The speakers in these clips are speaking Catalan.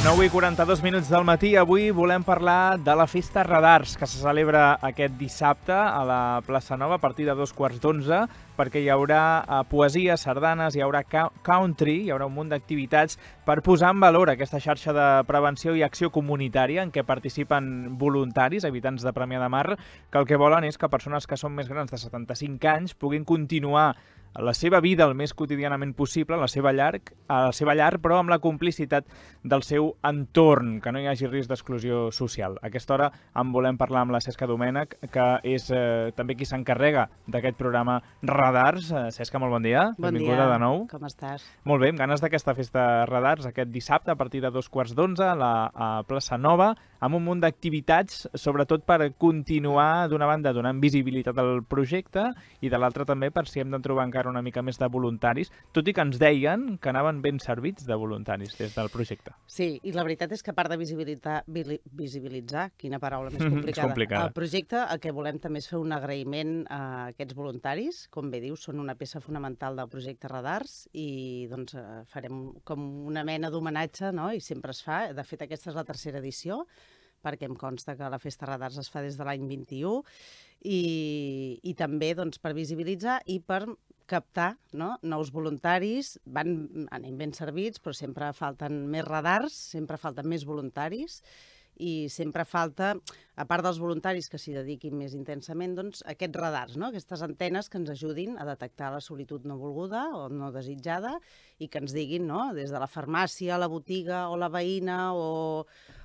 9:42 del matí. Avui volem parlar de la Festa Radars, que se celebra aquest dissabte a la Plaça Nova a partir de 2:15, perquè hi haurà poesia, sardanes, hi haurà country, hi haurà un munt d'activitats per posar en valor aquesta xarxa de prevenció i acció comunitària en què participen voluntaris, habitants de Premià de Mar, que el que volen és que persones que són més grans de 75 anys puguin continuar la seva vida el més quotidianament possible, a la seva llar, però amb la complicitat del seu entorn, que no hi hagi risc d'exclusió social. A aquesta hora en volem parlar amb la Cesca Domènech, que és també qui s'encarrega d'aquest programa Radars. Cesca, molt bon dia. Bon Benvinguda dia. de nou. Com estàs? Molt bé, amb ganes d'aquesta Festa Radars aquest dissabte a partir de 2:15 a la Plaça Nova, amb un munt d'activitats, sobretot per continuar, d'una banda, donant visibilitat al projecte i de l'altra també per si hem de trobar encara una mica més de voluntaris, tot i que ens deien que anaven ben servits de voluntaris des del projecte. Sí, i la veritat és que a part de visibilitzar, quina paraula més complicada, el projecte, el que volem també és fer un agraïment a aquests voluntaris. Com bé dius, són una peça fonamental del projecte Radars i doncs farem com una mena d'homenatge, no? I sempre es fa. De fet, aquesta és la tercera edició, perquè em consta que la Festa Radars es fa des de l'any 21 i també doncs, per visibilitzar i per captar, no? Nous voluntaris. Anem ben servits, però sempre falten més radars, sempre falten més voluntaris i sempre falta, a part dels voluntaris que s'hi dediquin més intensament, doncs aquests radars, no? Aquestes antenes que ens ajudin a detectar la solitud no volguda o no desitjada i que ens diguin, no? Des de la farmàcia, la botiga o la veïna o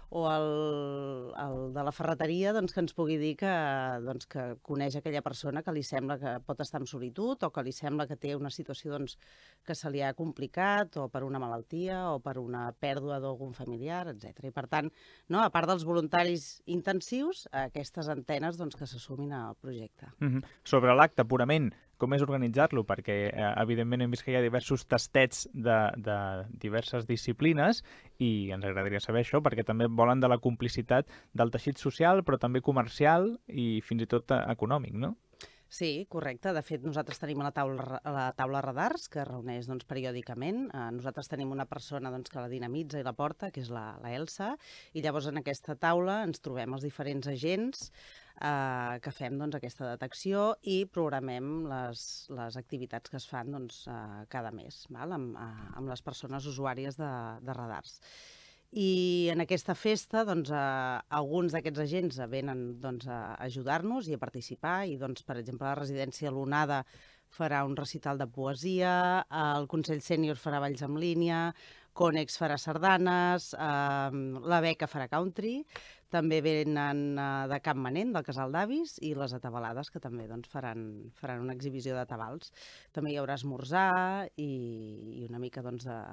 el de la ferreteria, doncs, que ens pugui dir que coneix aquella persona que li sembla que pot estar en solitud o que li sembla que té una situació doncs, que se li ha complicat o per una malaltia o per una pèrdua d'algun familiar, etc. I per tant, no, a part dels voluntaris intensius, aquestes antenes doncs, que se sumin al projecte. Sobre l'acte, purament, com és organitzar-lo? Perquè, evidentment, hem vist que hi ha diversos tastets de diverses disciplines i ens agradaria saber això, perquè també volen de la complicitat del teixit social, però també comercial i fins i tot econòmic, no? Sí, correcte. De fet, nosaltres tenim la taula Radars, que es reuneix doncs, periòdicament. Nosaltres tenim una persona doncs, que la dinamitza i la porta, que és la Elsa, i llavors en aquesta taula ens trobem els diferents agents que fem doncs, aquesta detecció i programem les activitats que es fan doncs, cada mes, val? Amb les persones usuàries de radars. I en aquesta festa doncs, alguns d'aquests agents venen doncs, a ajudar-nos i a participar i, doncs, per exemple, la residència l'Onada farà un recital de poesia, el Consell Sènior farà balls en línia, Conex farà sardanes, la Beca farà country, també venen de Campmanent, del Casal d'Avis, i les Atabalades, que també doncs, faran una exhibició de tabals. També hi haurà esmorzar i una mica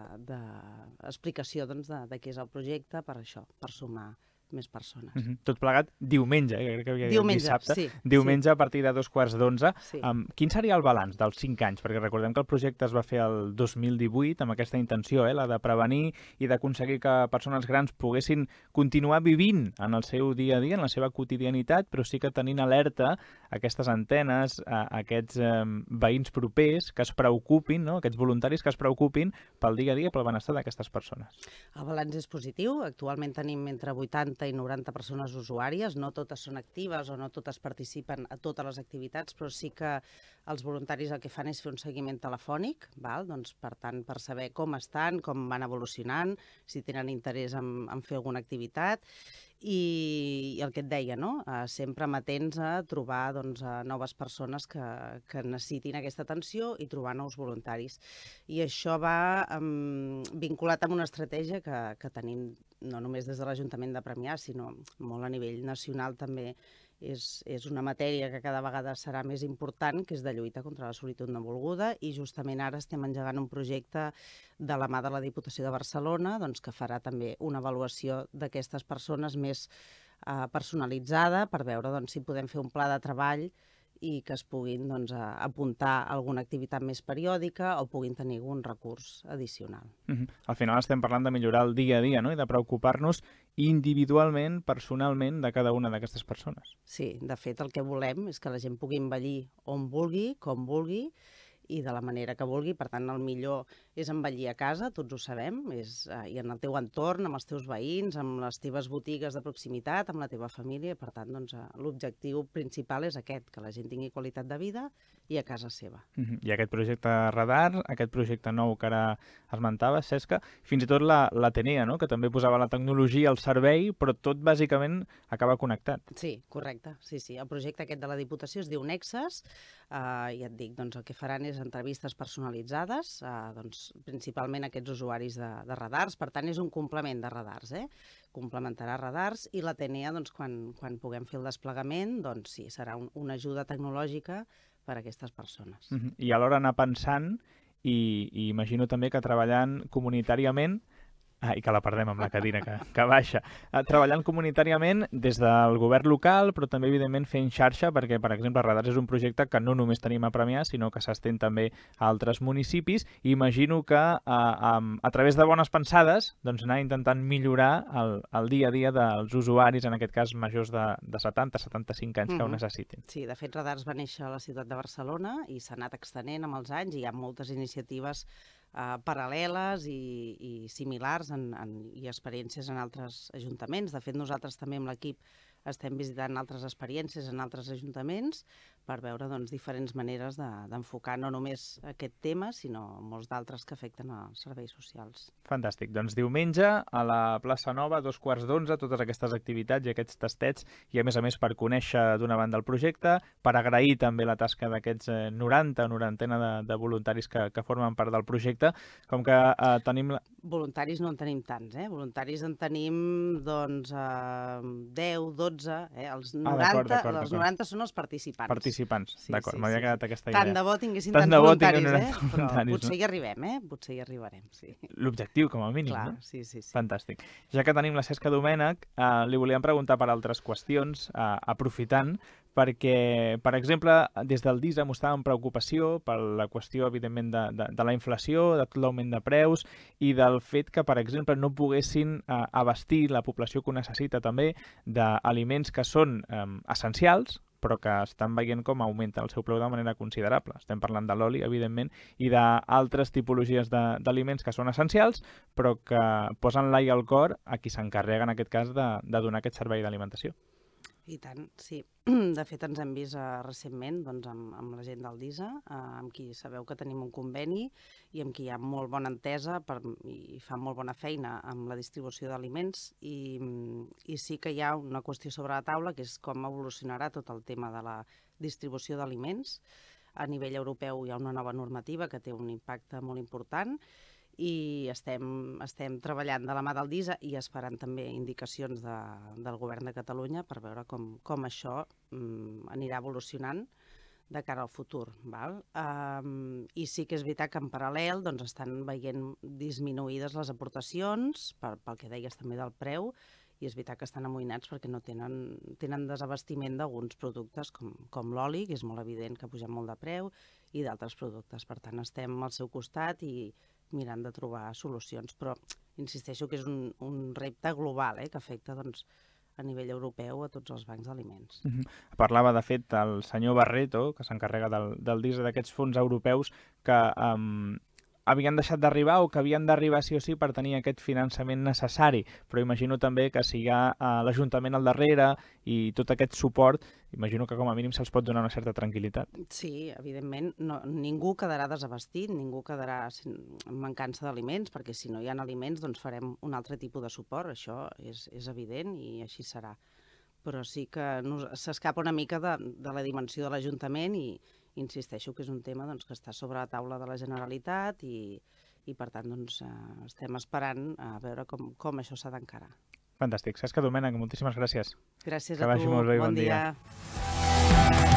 d'explicació de què és el projecte per això, per sumar més persones. Tot plegat diumenge, crec que havia dit dissabte. Sí, diumenge a partir de 2:15. Sí. Quin seria el balanç dels 5 anys? Perquè recordem que el projecte es va fer el 2018 amb aquesta intenció, la de prevenir i d'aconseguir que persones grans poguessin continuar vivint en el seu dia a dia, en la seva quotidianitat, però sí que tenint alerta aquestes antenes, aquests veïns propers que es preocupin, no? Aquests voluntaris que es preocupin pel dia a dia, pel benestar d'aquestes persones. El balanç és positiu. Actualment tenim entre 80 i 90 persones usuàries. No totes són actives o no totes participen a totes les activitats, però sí que els voluntaris el que fan és fer un seguiment telefònic, val? Doncs, per tant, per saber com estan, com van evolucionant, si tenen interès en fer alguna activitat. I el que et deia, no? Sempre amatents a trobar doncs, noves persones que necessitin aquesta atenció i trobar nous voluntaris. I això va vinculat amb una estratègia que tenim no només des de l'Ajuntament de Premià, sinó molt a nivell nacional també. És una matèria que cada vegada serà més important, que és de lluita contra la solitud no volguda, i justament ara estem engegant un projecte de la mà de la Diputació de Barcelona doncs, que farà també una avaluació d'aquestes persones més personalitzada per veure doncs, si podem fer un pla de treball i que es puguin doncs, apuntar a alguna activitat més periòdica o puguin tenir algun recurs addicional. Al final estem parlant de millorar el dia a dia, no? I de preocupar-nos individualment, personalment, de cada una d'aquestes persones. Sí, de fet el que volem és que la gent pugui envellir on vulgui, com vulgui, i de la manera que vulgui. Per tant, el millor és envellir a casa, tots ho sabem, i en el teu entorn, amb els teus veïns, amb les teves botigues de proximitat, amb la teva família. Per tant, doncs, l'objectiu principal és aquest, que la gent tingui qualitat de vida i a casa seva. I aquest projecte Radar, aquest projecte nou que ara esmentaves, Cesca, fins i tot l'Atenea, no? Que també posava la tecnologia al servei, però tot bàsicament acaba connectat. Sí, correcte. Sí. El projecte aquest de la Diputació es diu Nexes. Ja et dic, doncs, el que faran és entrevistes personalitzades, doncs, principalment aquests usuaris de radars. Per tant, és un complement de radars, complementarà radars, i l'Atenea, doncs, quan puguem fer el desplegament, doncs sí, serà una ajuda tecnològica per a aquestes persones. I alhora anar pensant, i imagino també que treballant comunitàriament, i que la perdem amb la cadira que baixa, treballant comunitàriament des del govern local, però també, evidentment, fent xarxa, perquè, per exemple, Radars és un projecte que no només tenim a Premià, sinó que s'estén també a altres municipis, i imagino que a través de bones pensades, doncs, anar intentant millorar el dia a dia dels usuaris, en aquest cas majors de 70-75 anys que ho necessitin. Sí, de fet, Radars va néixer a la ciutat de Barcelona i s'ha anat extenent amb els anys, i hi ha moltes iniciatives paral·leles i similars i experiències en altres ajuntaments. De fet, nosaltres també amb l'equip estem visitant altres experiències en altres ajuntaments per veure, doncs, diferents maneres d'enfocar no només aquest tema, sinó molts d'altres que afecten els serveis socials. Fantàstic. Doncs diumenge a la plaça Nova, 11:15, totes aquestes activitats i aquests tastets, i a més per conèixer d'una banda el projecte, per agrair també la tasca d'aquests 90 de voluntaris que formen part del projecte. Com que tenim... Voluntaris no en tenim tants, Voluntaris en tenim, doncs, 10, 12, Els 90 són els participants. Participants, d'acord, m'havia quedat aquesta idea. Tant de bo tinguessin tants voluntaris, però potser hi arribem, potser hi arribarem, sí. L'objectiu, com a mínim, no? Clar, sí. Fantàstic. Ja que tenim la Cesca Domènech, li volíem preguntar per altres qüestions, aprofitant, perquè, per exemple, des del DISA mostraven preocupació per la qüestió, evidentment, de la inflació, de tot l'augment de preus i del fet que, per exemple, no poguessin abastir la població que ho necessita també d'aliments que són essencials, però que estan veient com augmenta el seu preu de manera considerable. Estem parlant de l'oli, evidentment, i d'altres tipologies d'aliments que són essencials, però que posen l'ai al cor a qui s'encarrega, en aquest cas, de donar aquest servei d'alimentació. I tant, sí. De fet, ens hem vist recentment amb la gent del DISA, amb qui sabeu que tenim un conveni i amb qui hi ha molt bona entesa i fa molt bona feina amb la distribució d'aliments, i sí que hi ha una qüestió sobre la taula, que és com evolucionarà tot el tema de la distribució d'aliments. A nivell europeu hi ha una nova normativa que té un impacte molt important, i estem treballant de la mà del DISA i esperant també indicacions del govern de Catalunya per veure com això anirà evolucionant de cara al futur. I sí que és veritat que en paral·lel estan veient disminuïdes les aportacions pel que deies també del preu, i és veritat que estan amoïnats perquè no tenen desabastiment d'alguns productes com l'oli, que és molt evident que ha pujat molt de preu, i d'altres productes. Per tant, estem al seu costat i mirant de trobar solucions, però insisteixo que és un repte global que afecta a nivell europeu a tots els bancs d'aliments. Parlava, de fet, el senyor Barreto, que s'encarrega del DISA, d'aquests fons europeus que havien deixat d'arribar o que havien d'arribar sí o sí per tenir aquest finançament necessari, però imagino també que si hi ha l'Ajuntament al darrere i tot aquest suport, imagino que com a mínim se'ls pot donar una certa tranquil·litat. Sí, evidentment, ningú quedarà desabastit, ningú quedarà amb mancança d'aliments, perquè si no hi ha aliments farem un altre tipus de suport, això és evident i així serà. Però sí que s'escapa una mica de la dimensió de l'Ajuntament i insisteixo que és un tema que està sobre la taula de la Generalitat i per tant estem esperant a veure com això s'ha d'encarar. Fantàstic. Cesca Domènech, moltíssimes gràcies. Gràcies a tu. Bon dia.